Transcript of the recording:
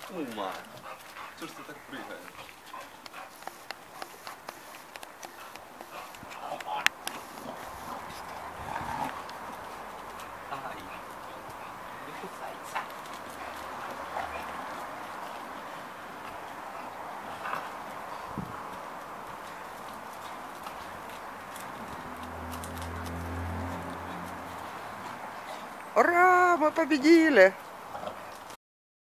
Ума. Что ж ты так прыгаешь? Ай, не кусайся. Ура, мы победили!